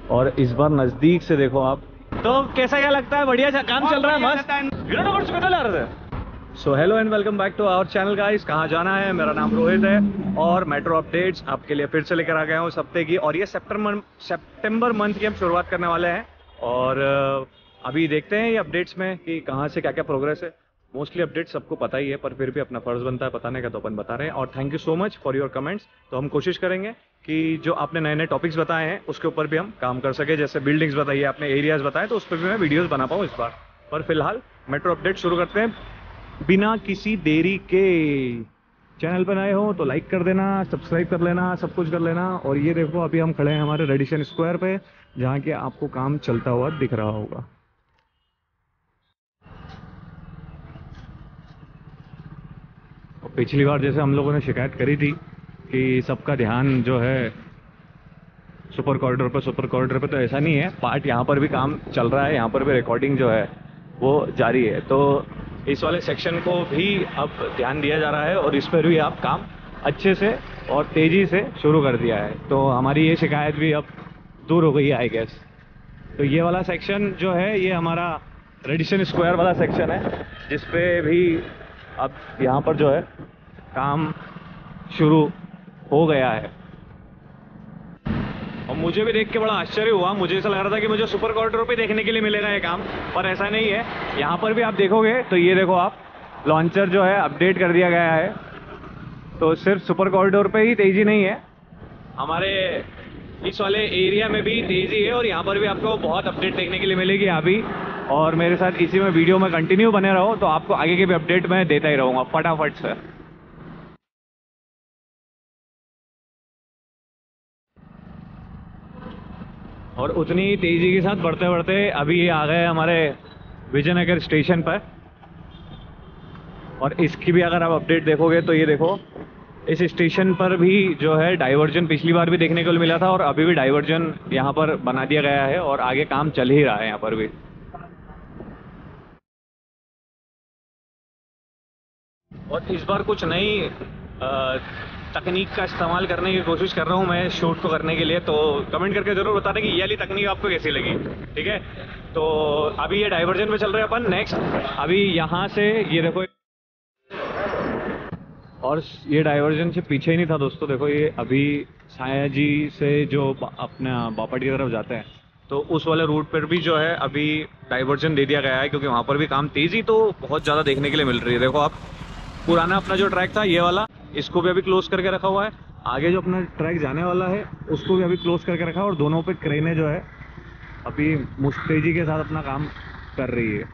और इस बार नजदीक से देखो आप। तो कैसा क्या लगता है? बढ़िया काम चल रहा है, मस्त। So hello and welcome back to our channel guys. कहाँ जाना है? मेरा नाम रोहित है और मेट्रो अपडेट्स आपके लिए फिर से लेकर आ गया हूँ इस हफ्ते की। और ये सितंबर मंथ की हम शुरुआत करने वाले हैं। और अभी देखते हैं ये अपडेट्स में कि कहाँ से क्या क्या प्रोग्रेस है। मोस्टली अपडेट सबको पता ही है, पर फिर भी अपना फर्ज बनता है बताने का, तो अपन बता रहे हैं। और thank you so much for your comments. तो हम कोशिश करेंगे कि जो आपने नए नए टॉपिक्स बताए हैं उसके ऊपर भी हम काम कर सके। जैसे बिल्डिंग्स बताइए, आपने एरियाज बताए, तो उस पर भी मैं वीडियोस बना पाऊँ इस बार। पर फिलहाल मेट्रो अपडेट शुरू करते हैं बिना किसी देरी के। चैनल पर नए हो तो लाइक कर देना, सब्सक्राइब कर लेना, सब कुछ कर लेना। और ये देखो अभी हम खड़े हैं हमारे रेडिसन स्क्वायर पे, जहाँ के आपको काम चलता हुआ दिख रहा होगा। और पिछली बार जैसे हम लोगों ने शिकायत करी थी कि सबका ध्यान जो है सुपर कॉरिडोर पर, तो ऐसा नहीं है। पार्ट यहाँ पर भी काम चल रहा है, यहाँ पर भी रिकॉर्डिंग जो है वो जारी है। तो इस वाले सेक्शन को भी अब ध्यान दिया जा रहा है और इस पर भी आप काम अच्छे से और तेज़ी से शुरू कर दिया है। तो हमारी ये शिकायत भी अब दूर हो गई है आई गेस। तो ये वाला सेक्शन जो है ये हमारा रेडिसन स्क्वायर वाला सेक्शन है, जिसपे भी अब यहाँ पर जो है काम शुरू हो गया है। और मुझे भी देख के बड़ा आश्चर्य हुआ। मुझे ऐसा लग रहा था कि मुझे सुपर कॉरिडोर पे देखने के लिए मिलेगा ये काम, पर ऐसा नहीं है। यहाँ पर भी आप देखोगे तो ये देखो आप, लॉन्चर जो है अपडेट कर दिया गया है। तो सिर्फ सुपर कॉरिडोर पे ही तेजी नहीं है, हमारे इस वाले एरिया में भी तेजी है। और यहाँ पर भी आपको बहुत अपडेट देखने के लिए मिलेगी अभी। और मेरे साथ इसी में वीडियो में कंटिन्यू बने रहो, तो आपको आगे के भी अपडेट मैं देता ही रहूँगा फटाफट से। और उतनी ही तेजी के साथ बढ़ते बढ़ते अभी ये आ गए हमारे विजयनगर स्टेशन पर। और इसकी भी अगर आप अपडेट देखोगे तो ये देखो, इस स्टेशन पर भी जो है डाइवर्जन पिछली बार भी देखने को मिला था और अभी भी डाइवर्जन यहाँ पर बना दिया गया है और आगे काम चल ही रहा है यहाँ पर भी। और इस बार कुछ नई तकनीक का इस्तेमाल करने की कोशिश कर रहा हूँ मैं शूट को करने के लिए। तो कमेंट करके जरूर बताना कि ये वाली तकनीक आपको कैसी लगी। ठीक है, तो अभी ये डाइवर्जन में चल रहे हैं अपन नेक्स्ट। अभी यहाँ से ये देखो, और ये डाइवर्जन से पीछे ही नहीं था दोस्तों। देखो ये अभी साया जी से जो अपना बापट की तरफ जाते हैं, तो उस वाले रूट पर भी जो है अभी डाइवर्जन दे दिया गया है, क्योंकि वहाँ पर भी काम तेज़ी तो बहुत ज़्यादा देखने के लिए मिल रही है। देखो आप, पुराना अपना जो ट्रैक था ये वाला, इसको भी अभी क्लोज करके रखा हुआ है। आगे जो अपना ट्रैक जाने वाला है उसको भी अभी क्लोज करके रखा है। और दोनों पे क्रेनें जो है अभी मुस्तैदी के साथ अपना काम कर रही है।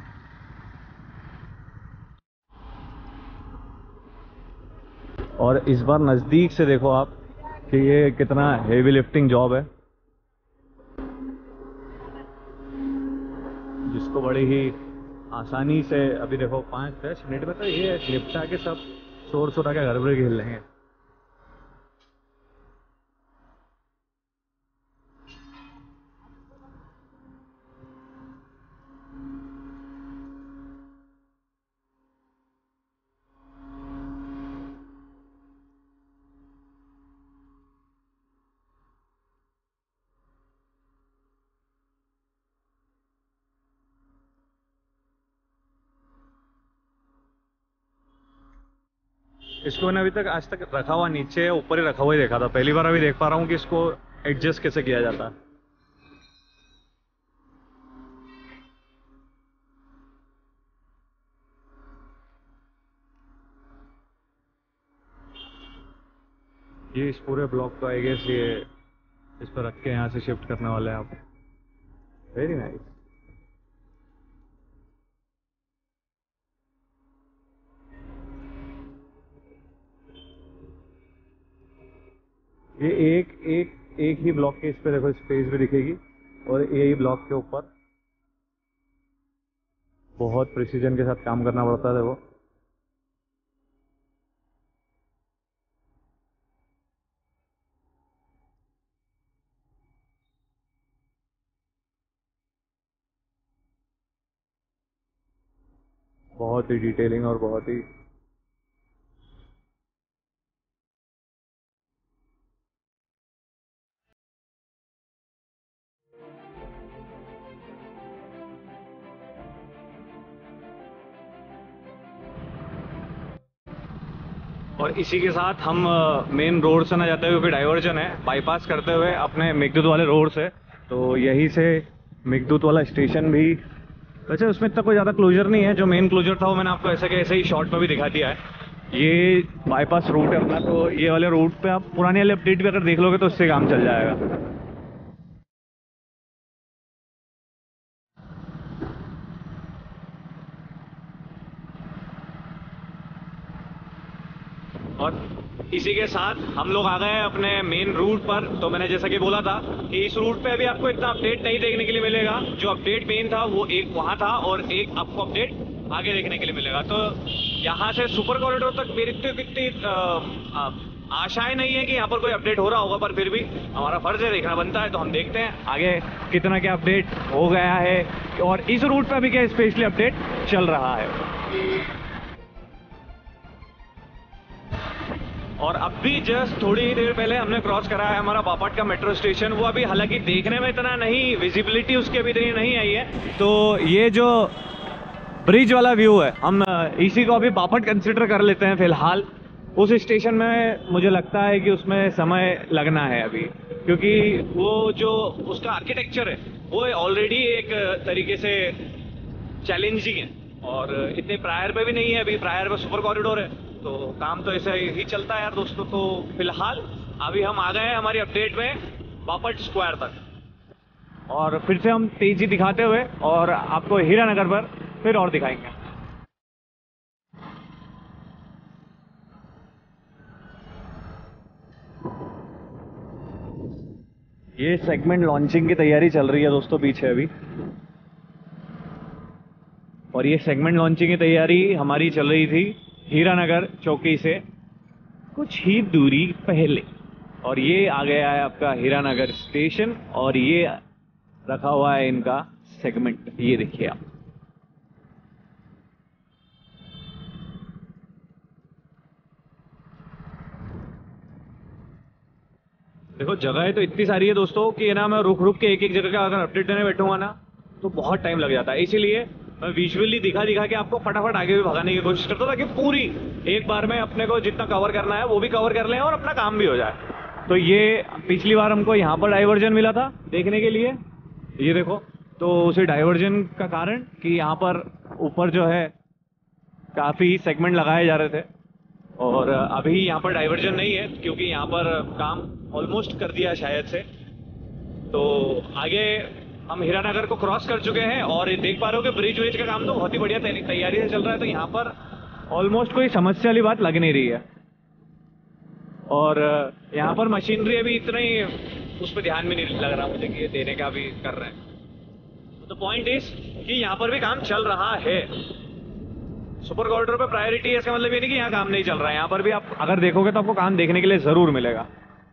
और इस बार नज़दीक से देखो आप कि ये कितना हेवी लिफ्टिंग जॉब है, जिसको बड़ी ही आसानी से अभी देखो 5-10 मिनट में तो ये निपटा के सब शोर शोरा के घर पर खेल लेंगे। इसको मैंने अभी तक आज तक रखा हुआ नीचे ऊपर ही रखा हुआ ही देखा था। पहली बार अभी देख पा रहा हूँ कि इसको एडजस्ट कैसे किया जाता है। ये इस पूरे ब्लॉक को आई गेस ये इस पर रख के यहाँ से शिफ्ट करने वाले हैं आप। Very nice. ये एक एक एक ही ब्लॉक के इस पे देखो स्पेस भी दिखेगी, और यही ब्लॉक के ऊपर बहुत प्रिसीजन के साथ काम करना पड़ता है। देखो बहुत ही डिटेलिंग और बहुत ही और इसी के साथ हम मेन रोड से ना जाते हुए, क्योंकि डाइवर्जन है, बाईपास करते हुए अपने मेघदूत वाले रोड से, तो यहीं से मेघदूत वाला स्टेशन भी, वैसे उसमें इतना कोई ज़्यादा क्लोजर नहीं है, जो मेन क्लोजर था वो मैंने आपको ऐसे के ऐसे ही शॉर्ट में भी दिखा दिया है। ये बाईपास रूट है अपना, तो ये वाले रूट पे आप पुराने वाले अपडेट भी अगर देख लोगे तो उससे काम चल जाएगा। और इसी के साथ हम लोग आ गए हैं अपने मेन रूट पर। तो मैंने जैसा कि बोला था कि इस रूट पे अभी आपको इतना अपडेट नहीं देखने के लिए मिलेगा। जो अपडेट मेन था वो एक वहाँ था और एक आपको अपडेट आगे देखने के लिए मिलेगा। तो यहाँ से सुपर कॉरिडोर तक मेरी तो कितनी आशाएं नहीं है कि यहाँ पर कोई अपडेट हो रहा होगा, पर फिर भी हमारा फर्ज है, देखना बनता है। तो हम देखते हैं आगे कितना क्या अपडेट हो गया है और इस रूट पर अभी क्या स्पेशली अपडेट चल रहा है। और अभी जस्ट थोड़ी ही देर पहले हमने क्रॉस करा है हमारा बापट का मेट्रो स्टेशन। वो अभी हालांकि देखने में इतना नहीं, विजिबिलिटी उसकी अभी इतनी नहीं आई है। तो ये जो ब्रिज वाला व्यू है, हम इसी को अभी बापट कंसिडर कर लेते हैं फिलहाल। उस स्टेशन में मुझे लगता है कि उसमें समय लगना है अभी, क्योंकि वो जो उसका आर्किटेक्चर है वो ऑलरेडी एक तरीके से चैलेंजिंग है और इतने प्रायर पे भी नहीं है। अभी प्रायर पे सुपर कॉरिडोर है, तो काम तो ऐसा ही चलता है यार दोस्तों। तो फिलहाल अभी हम आ गए हैं हमारी अपडेट में बापट स्क्वायर तक, और फिर से हम तेजी दिखाते हुए और आपको हीरानगर पर फिर और दिखाएंगे। ये सेगमेंट लॉन्चिंग की तैयारी चल रही है दोस्तों पीछे अभी, और ये सेगमेंट लॉन्चिंग की तैयारी हमारी चल रही थी हीरानगर चौकी से कुछ ही दूरी पहले। और ये आ गया है आपका हीरानगर स्टेशन, और ये रखा हुआ है इनका सेगमेंट, ये देखिए आप। देखो जगह तो इतनी सारी है दोस्तों कि ना मैं रुक रुक के एक एक जगह का अगर अपडेट देने बैठूंगा ना तो बहुत टाइम लग जाता है। इसीलिए मैं विजुअली दिखा के आपको फटाफट आगे भी भगाने की कोशिश करता था कि पूरी एक बार में अपने को जितना कवर करना है वो भी कवर कर लें और अपना काम भी हो जाए। तो ये पिछली बार हमको यहाँ पर डाइवर्जन मिला था देखने के लिए, ये देखो। तो उसी डाइवर्जन का कारण कि यहाँ पर ऊपर जो है काफ़ी सेगमेंट लगाए जा रहे थे, और अभी यहाँ पर डाइवर्जन नहीं है क्योंकि यहाँ पर काम ऑलमोस्ट कर दिया शायद से। तो आगे हम हीरानगर को क्रॉस कर चुके हैं और देख पा रहे हो कि ब्रिज का काम तो बहुत ही बढ़िया तैयारी से चल रहा है। तो यहाँ पर ऑलमोस्ट कोई समस्या वाली बात लग नहीं रही है, और यहाँ पर मशीनरी अभी इतना ही उस पर ध्यान भी नहीं लग रहा मुझे कि ये देने का भी कर रहे हैं। तो पॉइंट इज कि यहाँ पर भी काम चल रहा है। सुपर कॉरिडोर पे प्रायोरिटी है, इसका मतलब ये नहीं कि यहाँ काम नहीं चल रहा है। यहाँ पर भी आप अगर देखोगे तो आपको काम देखने के लिए जरूर मिलेगा।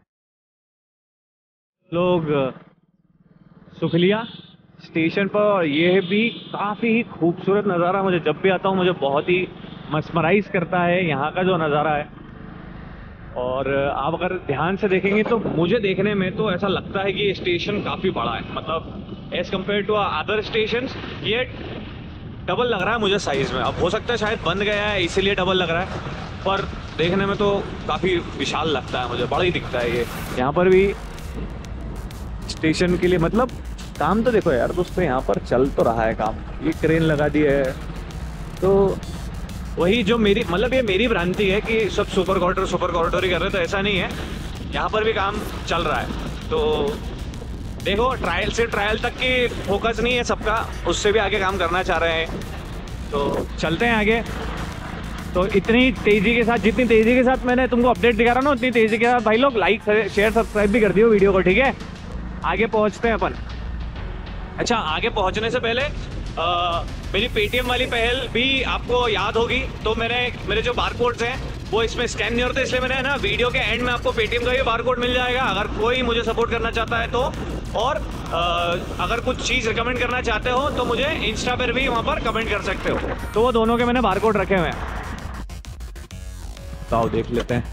लोग सुखलिया स्टेशन पर, यह भी काफ़ी ही खूबसूरत नज़ारा, मुझे जब भी आता हूँ मुझे बहुत ही मस्मराइज करता है यहाँ का जो नज़ारा है। और आप अगर ध्यान से देखेंगे तो मुझे देखने में तो ऐसा लगता है कि ये स्टेशन काफ़ी बड़ा है, मतलब as compare to other station ये डबल लग रहा है मुझे साइज़ में। अब हो सकता है शायद बंद गया है इसीलिए डबल लग रहा है, पर देखने में तो काफ़ी विशाल लगता है मुझे, बड़ा ही दिखता है ये। यहाँ पर भी स्टेशन के लिए मतलब काम तो देखो यार दोस्तों, यहाँ पर चल तो रहा है काम। ये क्रेन लगा दी है, तो वही जो मेरी मतलब ये मेरी भ्रांति है कि सब सुपर कॉरिडोर ही कर रहे, तो ऐसा नहीं है, यहाँ पर भी काम चल रहा है। तो देखो ट्रायल से ट्रायल तक की फोकस नहीं है सबका, उससे भी आगे काम करना चाह रहे हैं। तो चलते हैं आगे। तो इतनी तेज़ी के साथ, जितनी तेज़ी के साथ मैंने तुमको अपडेट दिखा रहा हूँ ना, उतनी तेज़ी के साथ भाई लोग लाइक शेयर सब्सक्राइब भी कर दियो वीडियो को, ठीक है। आगे पहुँचते हैं अपन। अच्छा, आगे पहुँचने से पहले मेरी पेटीएम वाली पहल भी आपको याद होगी। तो मेरे जो बारकोड्स हैं वो इसमें स्कैन नहीं होते, इसलिए मैंने ना वीडियो के एंड में आपको पेटीएम का ये बारकोड मिल जाएगा। अगर कोई मुझे सपोर्ट करना चाहता है तो, और अगर कुछ चीज़ रिकमेंड करना चाहते हो तो मुझे इंस्टा पर भी वहाँ पर कमेंट कर सकते हो। तो वो दोनों के मैंने बारकोड रखे हुए हैं, तो आओ देख लेते हैं।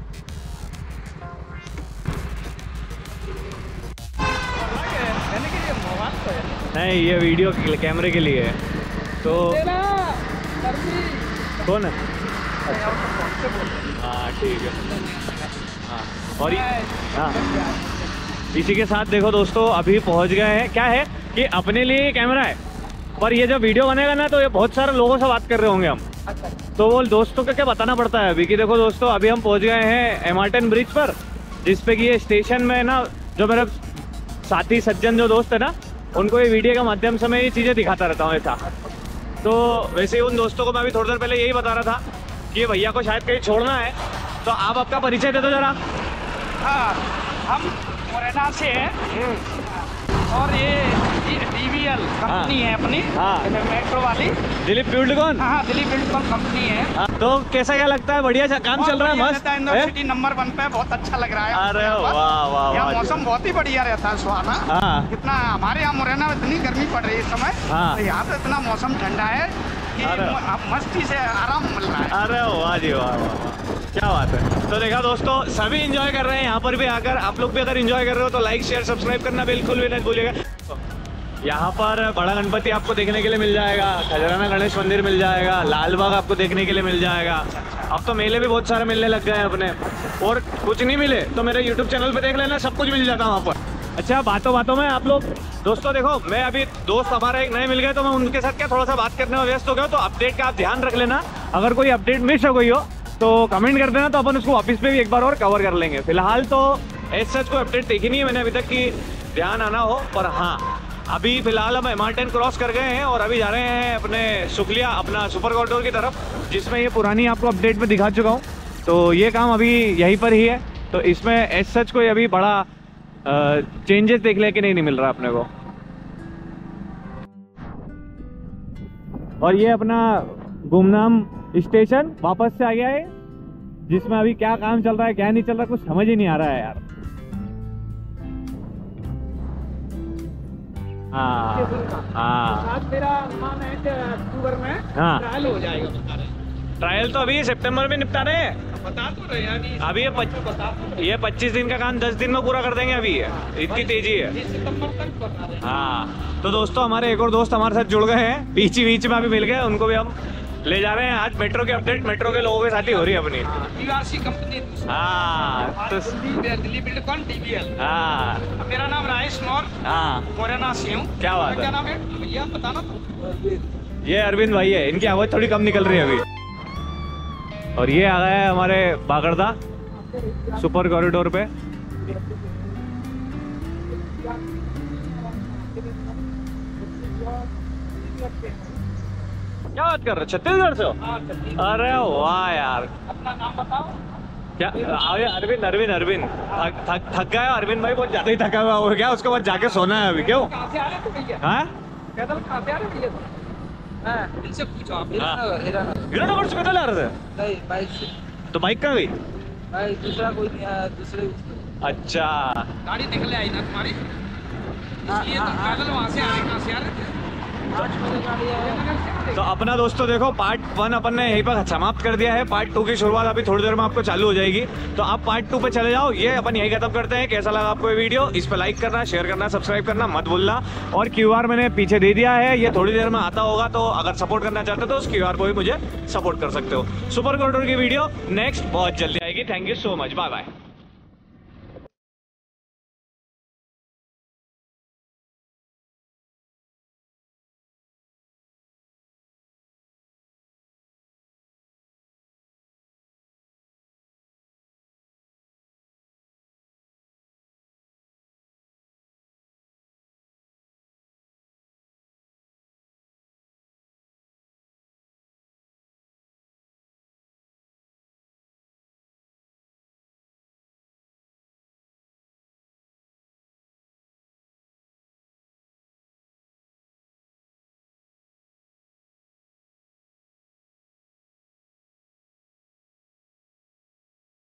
नहीं, ये वीडियो कैमरे के लिए है। तो कौन है? अच्छा। से बोल रहे हैं। हाँ ठीक है। हाँ और हाँ इसी के साथ देखो दोस्तों अभी पहुंच गए हैं। क्या है कि अपने लिए कैमरा है, पर ये जब वीडियो बनेगा ना तो ये बहुत सारे लोगों से बात कर रहे होंगे हम, तो वो दोस्तों को क्या बताना पड़ता है अभी कि देखो दोस्तों अभी हम पहुंच गए हैं एमआरटन ब्रिज पर, जिसपे कि ये स्टेशन में ना जो मेरा साथी सज्जन जो दोस्त है ना, उनको ये वीडियो के माध्यम से मैं ये चीज़ें दिखाता रहता हूँ ऐसा। तो वैसे ही उन दोस्तों को मैं अभी थोड़ी देर पहले यही बता रहा था कि ये भैया को शायद कहीं छोड़ना है, तो आप आपका परिचय दे दो जरा। हाँ, हम मुरैना से हैं और ये DVL कंपनी है अपनी, हाँ। मेट्रो वाली, दिलीप बिल्डकॉन। हाँ दिलीप बिल्डकॉन कंपनी है। हाँ, तो कैसा क्या लगता है? बढ़िया काम चल रहा है? मस्त इंदौर सिटी नंबर 1 पे, बहुत अच्छा लग रहा है। अरे वाह वाह, यहाँ मौसम बहुत ही बढ़िया रहता है, सुहाना। हाँ इतना हमारे यहाँ मुरैना में इतनी गर्मी पड़ रही है इस समय, हाँ। तो यहाँ पे इतना मौसम ठंडा है कि मस्ती से आराम मिल रहा है। अरे वाह जी वाह वाह, क्या बात है। तो देखा दोस्तों सभी एंजॉय कर रहे हैं यहाँ पर भी आकर। आप लोग भी अगर एंजॉय कर रहे हो तो लाइक शेयर सब्सक्राइब करना बिल्कुल भी नहीं भूलिएगा। यहाँ पर बड़ा गणपति आपको देखने के लिए मिल जाएगा, खजराना गणेश मंदिर मिल जाएगा, लाल बाग आपको देखने के लिए मिल जाएगा। अब तो मेले भी बहुत सारे मिलने लग गए हैं अपने, और कुछ नहीं मिले तो मेरे यूट्यूब चैनल पे देख लेना, सब कुछ मिल जाता है वहाँ पर। अच्छा बातों बातों में आप लोग दोस्तों देखो, मैं अभी दोस्त हमारे एक नए मिल गए तो मैं उनके साथ क्या थोड़ा सा बात करने में व्यस्त हो गया, तो अपडेट का आप ध्यान रख लेना। अगर कोई अपडेट मिस हो गई हो तो कमेंट कर देना, तो अपन उसको ऑफिस पे भी एक बार और कवर कर लेंगे। फिलहाल तो ऐसा कोई अपडेट देखी नहीं है मैंने अभी तक कि ध्यान आना हो, पर हाँ अभी फिलहाल हम एमआरटन क्रॉस कर गए हैं और अभी जा रहे हैं अपने सुखलिया अपना सुपर कॉरिडोर की तरफ, जिसमें ये पुरानी आपको अपडेट में दिखा चुका हूँ। तो ये काम अभी यहीं पर ही है, तो इसमें एज सच कोई अभी बड़ा चेंजेस देखने के नहीं मिल रहा अपने को। और ये अपना गुमनाम स्टेशन वापस से आ गया है, जिसमें अभी क्या काम चल रहा है क्या नहीं चल रहा कुछ समझ ही नहीं आ रहा है यार। हाँ मेरा अनुमान है कि अक्टूबर में हाँ ट्रायल हो जाएगा, बता रहे हैं। ट्रायल तो अभी सितंबर में निपटा रहे हैं, बता तो रहे हैं अभी ये 25 दिन का काम 10 दिन में पूरा कर देंगे अभी, ये इतनी तेजी है। सितंबर तक बता रहे हैं। हाँ तो दोस्तों हमारे एक और दोस्त हमारे साथ जुड़ गए हैं, बीच में अभी मिल गए, उनको भी हम ले जा रहे हैं आज मेट्रो की अपडेट, मेट्रो के लोगों के साथ ही हो रही है अपनी। DRC company. हाँ तो दिलीप बिल्डकॉन DVL। हाँ मेरा नाम राजेश मौर्य, हाँ मुरैना से हूँ। क्या बात क्या है? नाम है भैया बताना तो। ये अरविंद भाई है, इनकी आवाज थोड़ी कम निकल रही है अभी। और ये आ गया है हमारे बागड़दा सुपर कॉरिडोर पे। क्या बात कर रहे हो, छत्तीसगढ़ से हो? अरे वाह यार, अपना नाम बताओ। क्या अरविंद अरविंद अरविंद थक गया अरविंद भाई, बहुत ज्यादा ही थका हुआ हो क्या, उसके बाद जाके सोना है अभी। क्यों कहाँ से आ रहे थे भैया? हाँ पैदल कहाँ से आ रहे भैया? इनसे पूछो आप। हीरानगर से पैदल आ रहे थे? नहीं बाइक से। तो बाइक कहाँ गई? भाई दूसरा कोई नहीं आया, दूसरे अच्छा गाड़ी निकले आई ना तुम्हारी, इसलिए तुम पैदल वहाँ से आ रहे, कहाँ से आ रहे थे? तो अपना दोस्तों देखो पार्ट 1 अपन ने यहीं पर समाप्त कर दिया है, पार्ट 2 की शुरुआत अभी थोड़ी देर में आपको चालू हो जाएगी, तो आप पार्ट 2 पे चले जाओ। ये अपन यही खत्म करते हैं। कैसा लगा आपको ये वीडियो? इस पे लाइक करना, शेयर करना, सब्सक्राइब करना मत भूलना, और QR मैंने पीछे दे दिया है, ये थोड़ी देर में आता होगा, तो अगर सपोर्ट करना चाहते हो तो उस QR को भी मुझे सपोर्ट कर सकते हो। सुपर कॉरिडोर की वीडियो नेक्स्ट बहुत जल्दी आएगी। Thank you so much, bye bye.